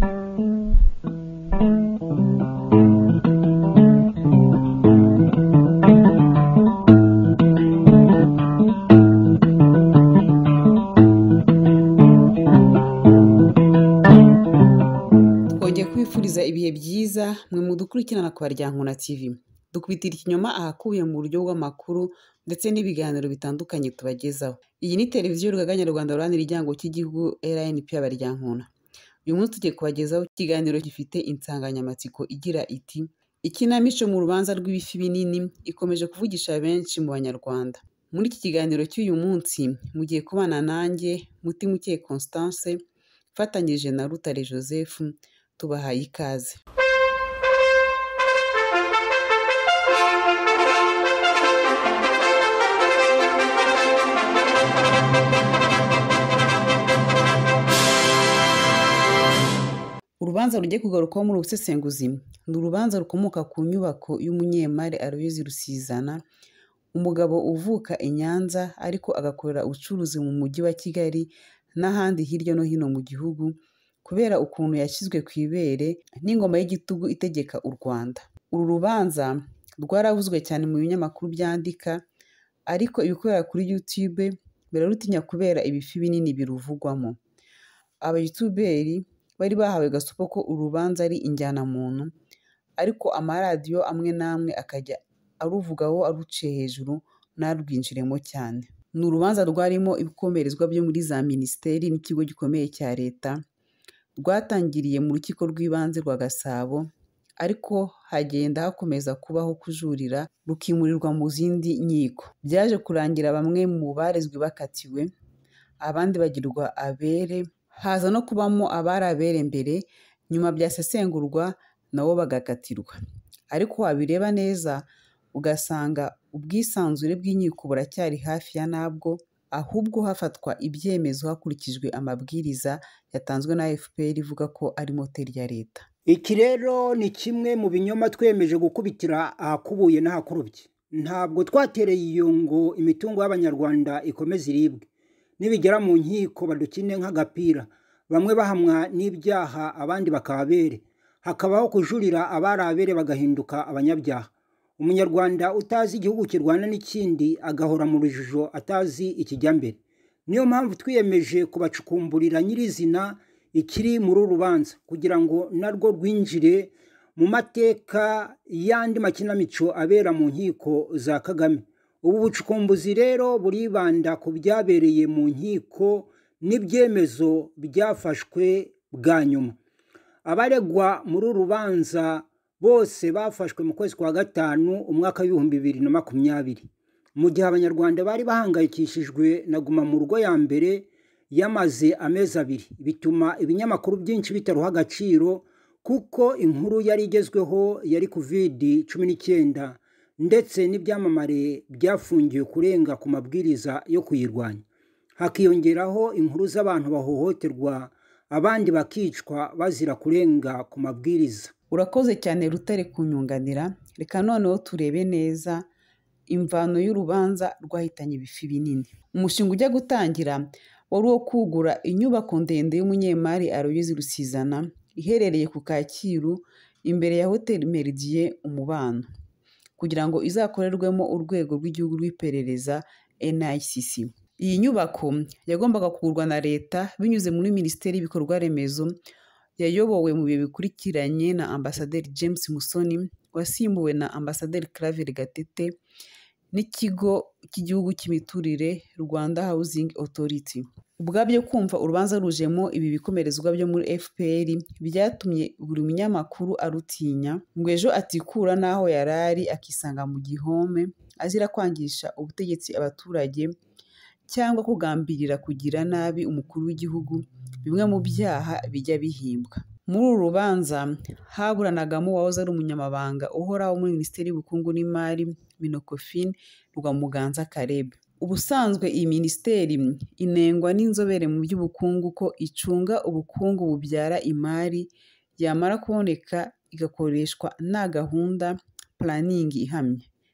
Kwifuriza ibihe byiza mwe mudukurikirana ku Abaryankuna TV. Dukubitira ikinyoma ahakubiye mu buryo bw'amakuru ndetse n'ibiganiro bitandukanye tubagezaho. Iyi ni televiziyo Rwanda ruranira igihango cy'igihugu RNP Abaryankuna. Uyu munsi tugiye kubagezaho ikiganiro gifite insanganyamatsiko igira iti ikinamico mu rubanza rw'ibifi binini ikomeje kuvugisha benshi mu Banyarwanda. Muri iki kiganiro cy'uyu munsi mugiye kubana nanjye Mutimuke Constance fatanyije na Rutare Joseph. Tubahaye ikaze. Urubanza rugiye kugarukaho muri ubusesenguzi ni urubanza rukomoka ku nyubako y'umunyemari Aloyizi Rusizana, umugabo uvuka i Nyanza ariko agakorera ubucuruzi mu mujyi wa Kigali n'ahandi hirya no hino mu gihugu kubera ukuntu yashyizwe ku ibere n'ingoma y'igitugu itegeka u Rwanda. Uru rubanza rwaravuzwe cyane mu binyamakuru byandika, ariko ibikorera kuri YouTube birarutinya kubera ibifi binini biruvugwamo. Aba-YouTuberi bari bahawe gasopo ko urubanza ari injyanamuntu, ariko amaradiyo amwe n'amwe akajya aruvugaho aruciye hejuru ntarwinjiremo cyane. Ni urubanza rwarimo ibikomerezwa byo muri za minisiteri n'ikigo gikomeye cya leta, rwatangiriye mu rukiko rw'ibanze rwa Gasabo, ariko hagenda hakomeza kubaho kujurira rukimurirwa mu zindi nkiko. Byaje kurangira bamwe mu barezwe bakatiwe, abandi bagirwa abere, haza no kubamo abari abere mbere, nyuma byasesengurwa nabo bagakatirwa. Ariko wabireba neza ugasanga ubwisanzure bw'inkiko buracyari hafi ya nabwo, ahubwo hafatwa ibyemezo hakurikijwe amabwiriza yatanzwe na FPR ivuga ko ari moteri ya leta. Iki rero ni kimwe mu binyoma twemeje gukubitira ahakubuye n'ahakurubye. Ntabwo twatereye iyo ngo imitungo y'Abanyarwanda ikomeze iribwe, nibigera mu nkiko badukine nk'agapira, bamwe bahamwa n'ibyaha abandi bakababere, hakabaho kujurira abari abere bagahinduka abanyabyaha. Umunyarwanda utazi igihugu kirwana n'ikindi agahora mu rujijo atazi ikijya mbere. Niyo mpamvu twiyemeje kubacukumburira nyirizina ikiri muri uru rubanza kugira ngo narwo rwinjire mu mateka y'andi makinamico abera mu nkiko za Kagame. Ubu bucukumbuzi rero buribanda ku byabereye mu nkiko n'ibyemezo byafashwe bwa nyuma. Abaregwa muri uru rubanza bose bafashwe mu kwezi kwa gatanu umwaka w'ibihumbi 2020, mu gihe Abanyarwanda bari bahangayikishijwe na guma mu rugo ya mbere yamaze amezi 2. Bituma ibinyamakuru byinshi bitaruha agaciro kuko inkuru yari igezweho yari COVID-19 ndetse n'ibyamamare byafungiwe kurenga ku mabwiriza yo kuyirwanya. Hakiyongeraho inkuru z'abantu bahohoterwa, abandi bakicwa bazira kurenga ku mabwiriza. Urakoze cyane Rutare kunyunganira. Reka noneho turebe neza imvano y'urubanza rwahitanye ibifi binini. Umushinga ujya gutangira wari uwo kugura inyubako ndende y'umunyemari Aloyizi Rusizana iherereye ku Kacyiru imbere ya Hotel Meridien Umubano, kugira ngo izakorerwemo urwego rw'igihugu rw'iperereza NICC. Iyi nyubako yagombaga kugurwa na leta binyuze muri Minisiteri y'Ibikorwa Remezo, yayobowe mu bihe bikurikiranye na Ambasaderi James Musoni wasimbuwe na Ambasaderi Claver Gatete, n'ikigo cy'igihugu cy'imiturire Rwanda Housing Authority. Ubwabyo kumva urubanza rujemo ibi bikomerezwa byo muri FPR byatumye buri munyamakuru arutinya ngo ejo atikura naho yarari akisanga mu gihome azira kwangisha ubutegetsi abaturage cyangwa kugambirira kugira nabi umukuru w'igihugu, bimwe mu byaha bijya bihimbwa. Muri uru rubanza haburanagamo uwahoze ari umunyamabanga uhoraho muri Minisiteri y'Ubukungu n'Imari Minokofin Rwamuganza Caleb. Ubusanzwe iyi minisiteri inengwa n'inzobere mu by'ubukungu ko icunga ubukungu bubyara imari, yamara kuboneka igakoreshwa nta gahunda planning ihamye.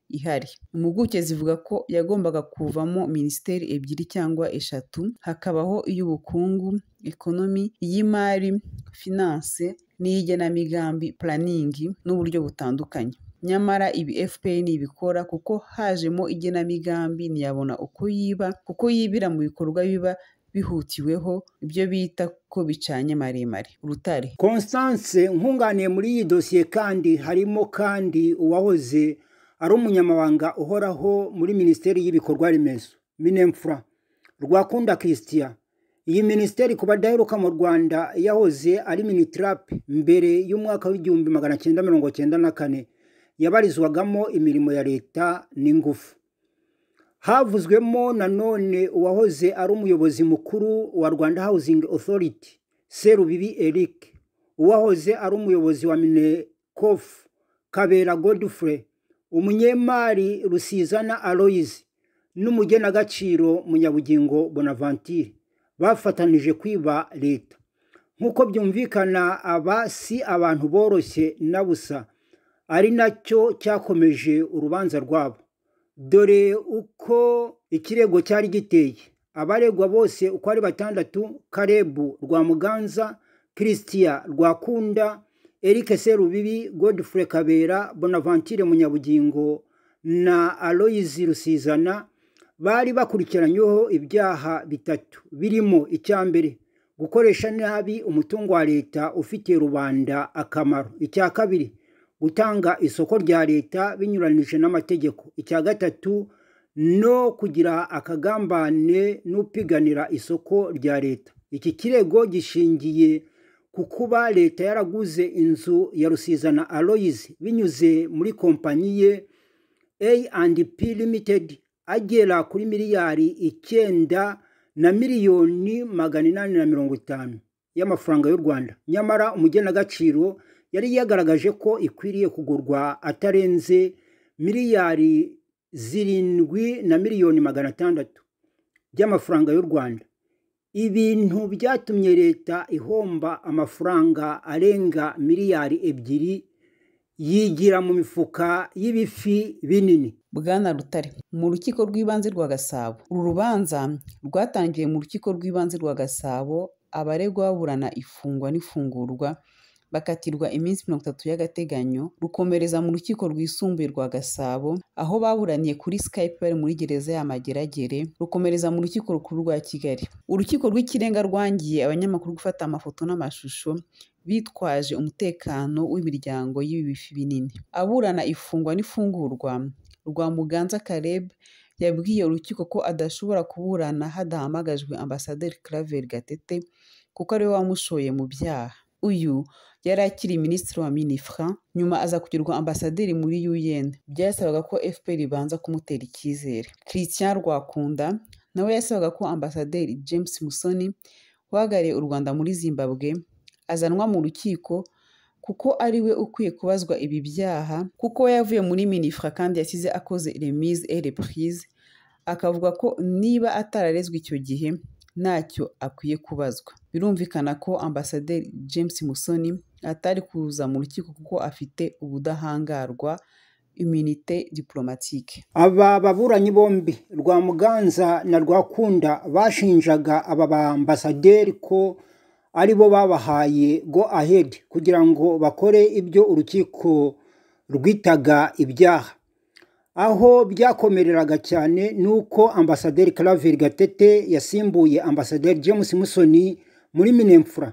ihari. Impuguke zivuga ko yagombaga kuvamo minisiteri ebyiri cyangwa eshatu, hakabaho iy'ubukungu ekonomi, iy'imari finance n'iy'igenamigambi planning n'uburyo butandukanye. Nyamara ibi FPR ntibikora kuko hajemo igenamigambi ntiyabona uko yiba, kuko yibira mu bikorwa biba bihutiweho, ibyo bita ko bicanye maremare. Urutare. Constance, nkunganiye muri iyi dosiye kandi harimo kandi uwahoze ari umunyamabanga uhoraho muri minisiteri y'ibikorwa remezo Minemfra, Rwakunda Christian. Iyi minisiteri ku badaheruka mu Rwanda yahoze ari Minitrap mbere y'umwaka w'igihumbi 1994, yabarizwagamo imirimo ya leta n'ingufu. Havuzwemo nanone uwahoze ari umuyobozi mukuru wa Rwanda Housing Authority Serubibi Eric, uwahoze ari umuyobozi wa Minekof Kabera Godfrey, umunyemari Rusizana Aloys n'umugenagaciro Munyabugingo Bonaventure bafatanije kwiba leta. Nk'uko byumvikana, aba si abantu boroshye na busa, ari nacyo cyakomeje urubanza rwabo. Dore uko ikirego cyari giteye. Abaregwa bose uko ari 6: Karebu Rwamuganza, Christian Rwakunda, Eric Serubibi, Godfrey Kabera, Bonaventure Munyabugingo na Aloys Rusizana, bari bakurikiranyweho ibyaha bitatu, birimo icya mbere gukoresha nabi umutungo wa leta ufitiye rubanda akamaro, icya kabiri gutanga isoko rya leta binyuranije n'amategeko, icya gatatu no kugira akagambane n'upiganira isoko rya leta. Iki kirego gishingiye ku kuba leta yaraguze inzu ya Rusizana Aloys binyuze muri kompanyi ye A&P Limited agera kuri miliyari 9 na miliyoni 850 y'amafaranga y'u Rwanda. Nyamara umugenagaciro yari yagaragaje ko ikwiriye kugurwa atarenze miliyari 7 na miliyoni 600 by'amafaranga y'u Rwanda. Ibintu byatumye leta ihomba amafaranga arenga miliyari 2 yigira mu mifuka y'ibifi binini. Bwana Rutare, mu rukiko rw'ibanze rwa Gasabo. Uru rubanza rwatangiye mu rukiko rw'ibanze rwa Gasabo, abaregwa baburana ifungwa n'ifungurwa bakatirwa iminsi 30 y'agateganyo, rukomereza mu rukiko rwisumbuye rwa Gasabo aho baburaniye kuri Skype bari muri gereza ya Mageragere, rukomereza mu rukiko rukuru rwa Kigali. Urukiko rw'ikirenga rwangiye abanyamakuru gufata amafoto n'amashusho bitwaje umutekano w'imiryango y'Ibifi binini. Aburana ifungwa n'ifungurwa, Rwamuganza Caleb yabwiye urukiko ko adashobora kuburana hadahamagajwe Ambasaderi Claver Gatete kuko ariwe wamushoye mu byaha. Uyu yari akiri minisitiri wa Minifra, nyuma aza kugirwa ambasaderi muri UN. Byasabaga ko FPR ibanza kumutera icyizere. Christian Rwakunda nawe yasabaga ko Ambasaderi James Musoni uhagarariye u Rwanda muri Zimbabwe azanwa mu rukiko kuko ariwe ukwiye kubazwa ibi byaha, kuko yavuye muri Minifra kandi yasize akoze remise et reprise, akavuga ko niba atararezwe icyo gihe ntacyo akwiye kubazwa. Birumvikana ko Ambasaderi James Musoni atari kuza mu rukiko kuko afite ubudahangarwa, immunité diplomatique. Aba baburanyi bombi Rwamuganza na Rwakunda bashinjaga aba bambasaderi ko aribo babahaye go ahead kugira ngo bakore ibyo urukiko rwitaga ibyaha. Aho byakomereraga cyane nuko Ambasaderi Claver Gatete yasimbuye Ambasaderi James Musoni muri Minemfra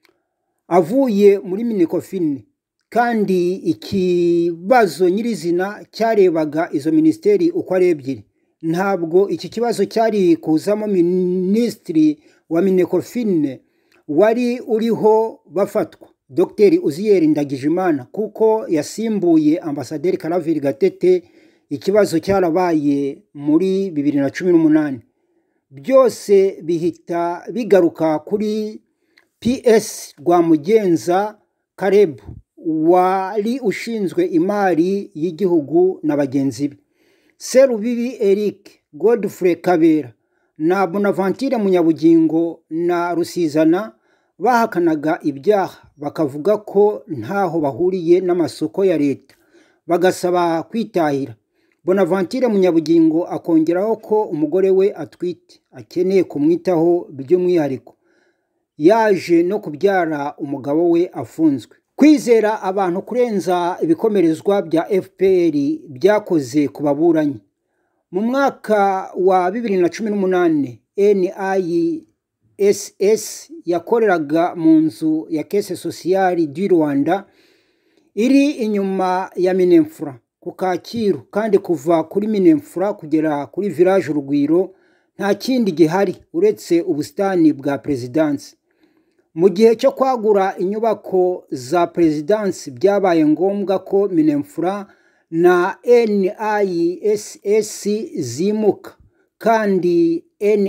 avuye muri Minekofine, kandi ikibazo nyirizina cyarebaga izo ministeri uko ari ebyiri. Ntabwo iki kibazo cyari kuzamo minisitiri wa Minekofine wari uriho bafatwa Dr. Uziyeri Ndagijimana, kuko yasimbuye Ambasaderi Claver Gatete. Ikibazo cyarabaye muri 2018. Byose bihita bigaruka kuri PS Rwamugenza Caleb wari ushinzwe imari y'igihugu na bagenzi be. Serubibi Eric, Godfrey Kabera na Bonaventure Munyabugingo na Rusizana bahakanaga ibyaha, bakavuga ko ntaho bahuriye n'amasoko ya leta, bagasaba kwitahira. Bonaventure Munyabugingo akongeraho ko umugore we atwite akeneye kumwitaho by'umwihariko, yaje no kubyara umugabo we afunzwe. Kwizera abantu kurenza ibikomerezwa bya FPR byakoze ku baburanyi. Mu mwaka wa 2018 NISS yakoreraga mu nzu ya Caisse Sociale du Rwanda iri inyuma ya Minefura ku Kacyiru, kandi kuva kuri Minefura kugera kuri village Urugwiro nta kindi gihari uretse ubusitani bwa Perezidansi. Mu gihe cyo kwagura inyubako za Perezidansi byabaye ngombwa ko Minefura na NISS zimuka, kandi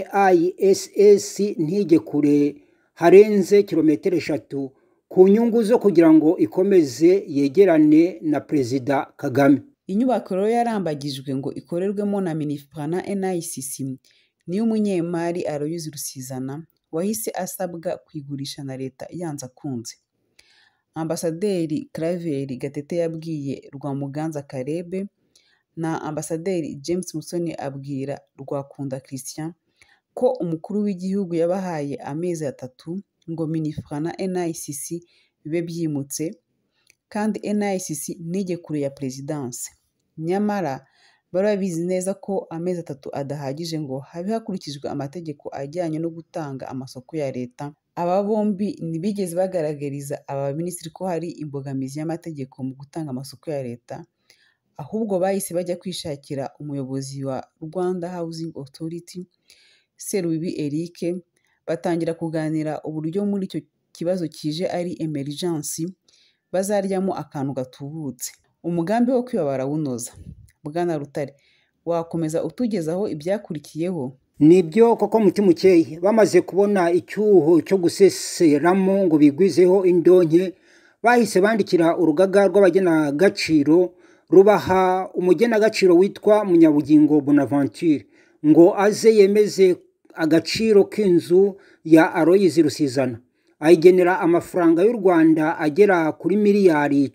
NISS ntijye kure harenze kilometero 3 ku nyungu zo kugira ngo ikomeze yegerane na Perezida Kagame. Inyubako rero yarambagijwe ngo ikorerwemo na Minefura na NISS niyo umunyemari Aloyizi Rusizana wahise asabwa kwigurisha na leta yanze akunze. Ambasaderi Claver Gatete yabwiye Rwamuganza Karebe na Ambasaderi James Musoni abwira Rwakunda Christian ko umukuru w'igihugu yabahaye amezi 3 ngo Minefura na NISS bibe byimutse, kandi NISS nijye kure ya Perezidansi. Nyamara bari babizi neza ko amezi 3 adahagije ngo habe hakurikijwe amategeko ajyanye no gutanga amasoko ya leta. Aba bombi ntibigeze bagaragariza aba minisitiri ko hari imbogamizi y'amategeko mu gutanga amasoko ya leta, ahubwo bahise bajya kwishakira umuyobozi wa Rwanda Housing Authority Serubibi Eric, batangira kuganira uburyo muri icyo kibazo kije ari emergency bazaryamo akantu gatubutse. Umugambi wo kwibabara wunoza. Bwana Rutare, wakomeza utugezaho ibyakurikiyeho? Nibyo koko mutima ukeye, bamaze kubona icyuho cyo guseseramo ngo bigwizeho indonke, bahise bandikira urugaga rw'abagena gaciro rubaha umugena gaciro witwa Munyabugingo Bonaventure ngo aze yemeze agaciro k'inzu ya Aloyizi Rusizana. Ayigenera amafaranga y'u Rwanda agera kuri miliyari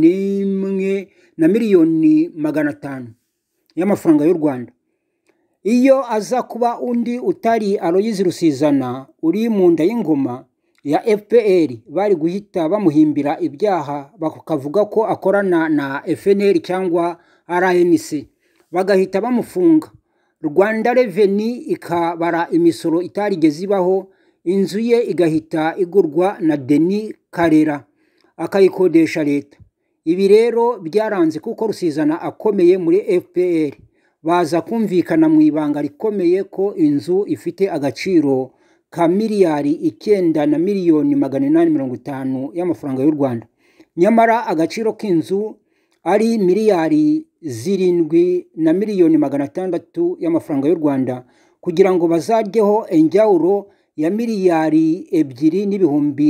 11 na miliyoni 500 y'amafaranga y'u Rwanda. Iyo aza kuba undi utari Aloyizi Rusizana uri mu nda y'ingoma ya FPR, bari guhita bamuhimbira ibyaha bakavuga ko akorana na FNL cyangwa RNC, bagahita bamufunga. Rwanda Revenue ikabara imisoro itarigeze ibaho, inzu ye igahita igurwa na Denis Karera akayikodesha leta. Ibi rero byaranze kuko Rusizana akomeye muri FPR, baza kumvikana mu ibanga rikomeye ko inzu ifite agaciro ka miliyari 9 na miliyoni 850 y'amafaranga y'u Rwanda. Nyamara agaciro k'inzu ari miliyari 7 na miliyoni 600 y'amafaranga y'u Rwanda, kugira ngo bazaryeho enjawuro ya miliyari 2 n'ibihumbi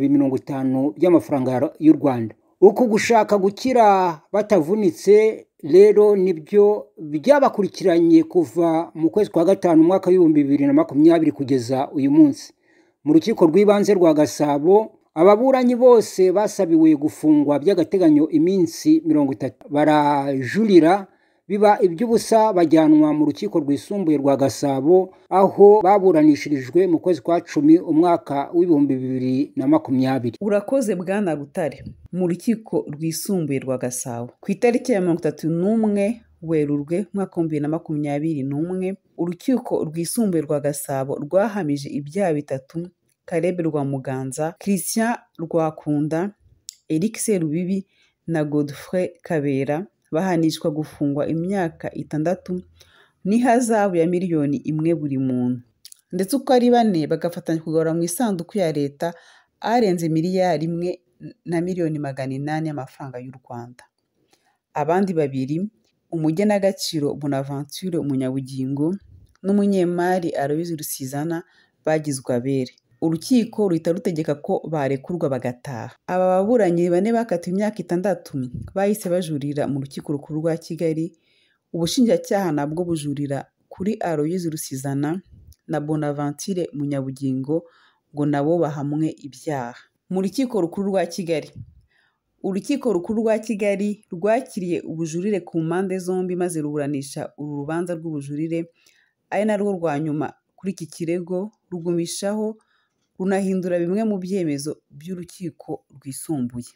250 by'amafaranga y'u Rwanda. Uku gushaka gukira batavunitse rero nibyo byabakurikiranye kuva mu kwezi kwa 5 mwaka 2020 kugeza uyu munsi. Mu rukiko rw'ibanze rwa Gasabo, ababuranyi bose basabiwe gufungwa by'agateganyo iminsi 30. Barajurira biba iby'ubusa, bajyanwa mu rukiko rwisumbuye rwa Gasabo aho baburanishirijwe mu kwezi kwa 10 umwaka w'2020. Urakoze Bwana Rutare. Mu rukiko rwisumbuye rwa Gasabo ku itariki ya 31 Werurwe mwaka 2021, urukiko rwisumbuye rwa Gasabo rwahamije ibyaha 3 Karebe Rwamuganza, Christian Rwakunda, Eric Serubibi na Godfrey Kabera bahanishwa gufungwa imyaka 6 n'ihazabu ya miliyoni 1 buri muntu, ndetse uko ari 4 bagafatanya kugarura mu isanduku ya leta arenze miliyari 1 na miliyoni 800 y'amafaranga y'u Rwanda. Abandi 2, umugenagaciro Bonaventure Munyabugingo n'umunyemari Aloyizi Rusizana, bagizwe abere. Urukiko ruhita rutegeka ko barekurwa bagataha. Aba baburanyi 4 bakatiwe imyaka 6 bahise bajurira mu rukiko rukuru rwa Kigali. Ubushinjacyaha nabwo bujurira kuri Aloyizi Rusizana na Bonaventure Munyabugingo ngo nabo bahamwe ibyaha. Mu rukiko rukuru rwa Kigali, urukiko rukuru rwa Kigali rwakiriye ubujurire ku mpande zombi maze ruburanisha uru rubanza rw'ubujurire ari narwo rwa nyuma kuri iki kirego, rugumishaho runahindura bimwe mu byemezo by'urukiko rwisumbuye.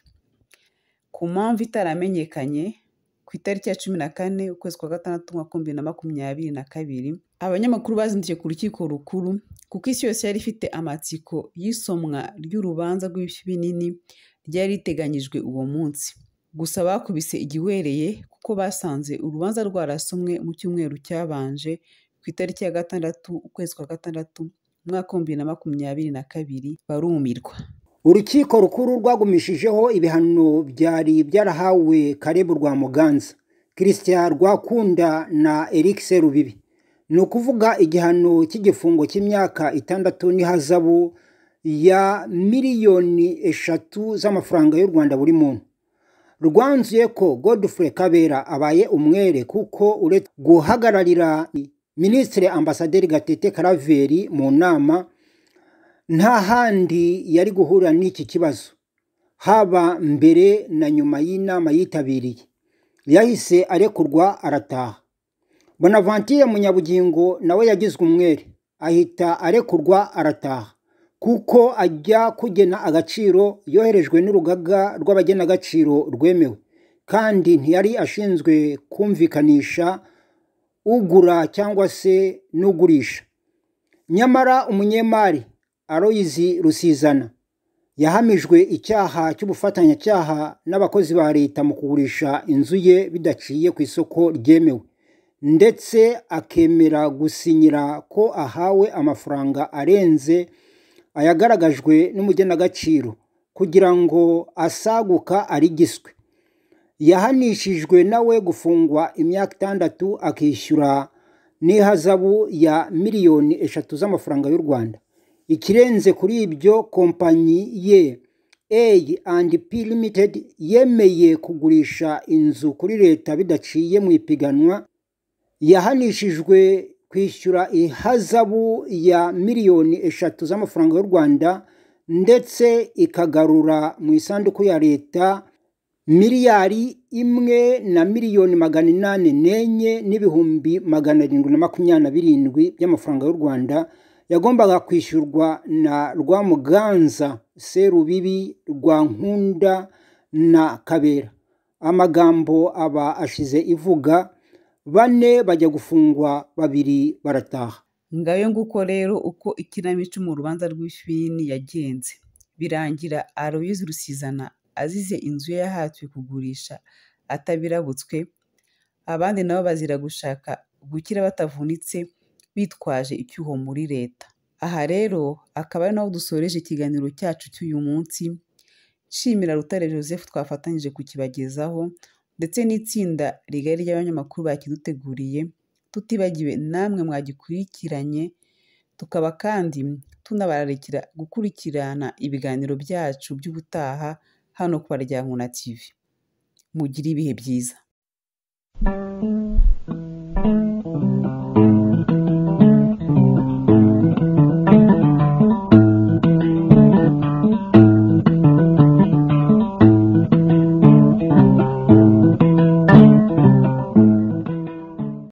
Ku mpamvu itaramenyekanye, ku itariki ya 14 ukwezi kwa gatandatu umwaka 2022, abanyamakuru bazindukiye ku rukiko rukuru kuko isi yose yari ifite amatsiko y'isomwa ry'urubanza rw'ibifi binini ryari riteganyijwe uwo munsi. Gusa bakubise igihwereye kuko basanze urubanza rwarasomwe mu cyumweru cyabanje ku itariki ya 6 ukwezi kwa gatandatu umwaka 2022, barumirwa. Urukiko rukuru rwagumishijeho ibihano byari byarahawe Caleb Rw'Imuganza, Christian Rwakunda na Eric Serubibi. Ni ukuvuga igihano cy'igifungo cy'imyaka 6 n'ihazabu ya miliyoni 3 z'amafaranga y'u Rwanda buri muntu. Rwanzuye ko Godfrey Kabera abaye umwere kuko uretse guhagararira Minisitiri Ambasaderi Gatete Claver mu nama, nta handi yari guhura n'iki kibazo, haba mbere na nyuma y'inama yitabiriye. Yahise arekurwa arataha. Bonaventure Munyabugingo nawe yagizwe umwere, ahita arekurwa arataha kuko ajya kugena agaciro yoherejwe n'urugaga rw'abagenagaciro rwemewe, kandi ntiyari ashinzwe kumvikanisha ugura cyangwa se n'ugurisha. Nyamara umunyemari Aloyizi Rusizana yahamijwe icyaha cy'ubufatanyacyaha n'abakozi ba leta mu kugurisha inzu ye bidaciye ku isoko ryemewe, ndetse akemera gusinyira ko ahawe amafaranga arenze ayagaragajwe n'umugenagaciro kugira ngo asaguka arigiswe. Yahanishijwe nawe gufungwa imyaka 6 akishyura n'ihazabu ya miliyoni 3 z'amafaranga y'u Rwanda. Ikirenze kuri ibyo, kompanyi ye A&P Limited yemeye kugurisha inzu kuri leta bidaciye mu ipiganwa. Yahanishijwe kwishyura ihazabu ya miliyoni 3 z'amafaranga y'u Rwanda, ndetse ikagarura mu isanduku ya leta miliyari 1 na miliyoni 804 n'ibihumbi 727 by'amafaranga y'u Rwanda yagombaga kwishyurwa na Rw'Imuganza, Serubibi, Rwankunda na Kabera. Amagambo aba ashize ivuga, 4 bajya gufungwa, 2 barataha. Ngayo nguko rero uko ikinamico mu rubanza rw'ibifi binini yagenze. Birangira Aloyizi Rusizana azize inzu ye yahatiwe kugurisha atabirabutswe, abandi nabo bazira gushaka gukira batavunitse bitwaje icyuho muri leta. Aha rero akaba ari naho dusoreje ikiganiro cyacu cy'uyu munsi. Nshimira Rutare Joseph twafatanyije kukibagezaho, ndetse n'itsinda rigari ry'abanyamakuru bakiduteguriye, tutibagiwe namwe mwagikurikiranye. Tukaba kandi tunabararikira gukurikirana ibiganiro byacu by'ubutaha hano ku Abaryankuna TV. Mugire ibihe byiza.